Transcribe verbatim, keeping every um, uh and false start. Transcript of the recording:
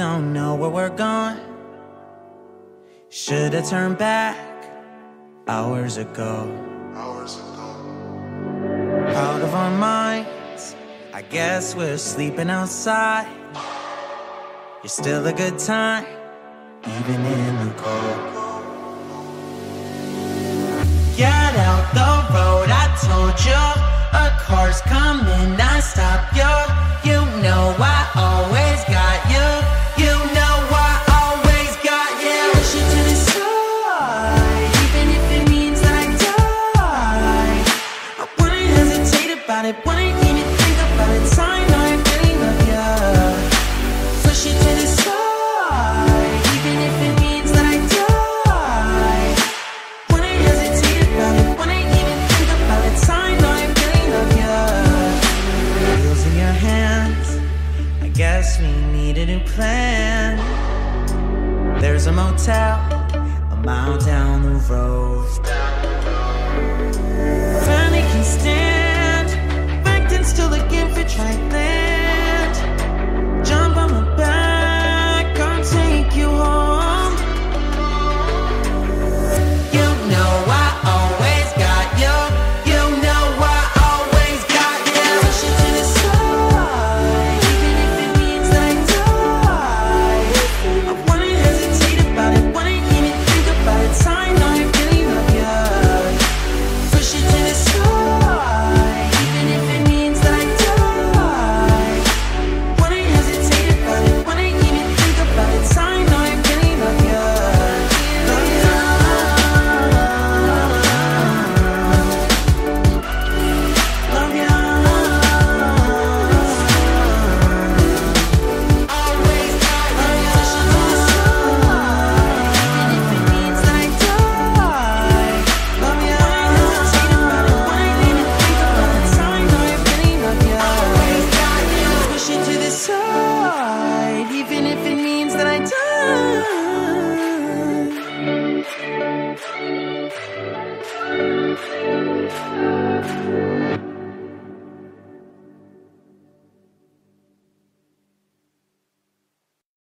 don't know where we're going. Should've turned back hours ago. Hours ago. Out of our minds, I guess we're sleeping outside. You're still a good time, even in the cold. Get out the road, I told you. A car's coming, I stop you. You know I always got you. You know I always got you. Push you to the side, even if it means that I die. I wouldn't hesitate about it, wouldn't even think about it. Time I really love you. Push you to the side, even if it means that I die. Wouldn't hesitate about it, wouldn't even think about it. Time I really love you. Wheels in your hands, I guess we need a new plan. There's a motel a mile down the road. Family can stand, back then still looking for tried land.